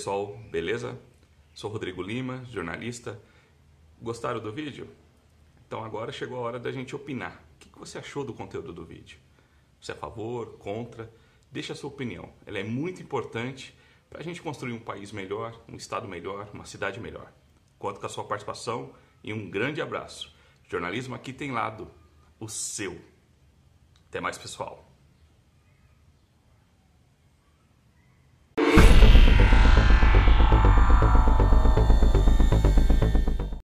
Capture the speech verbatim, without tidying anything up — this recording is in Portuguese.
pessoal, beleza? Sou Rodrigo Lima, jornalista. Gostaram do vídeo? Então agora chegou a hora da gente opinar. O que você achou do conteúdo do vídeo? Você é a favor, contra? Deixa a sua opinião. Ela é muito importante para a gente construir um país melhor, um estado melhor, uma cidade melhor. Conto com a sua participação e um grande abraço. Jornalismo aqui tem lado, o seu. Até mais, pessoal.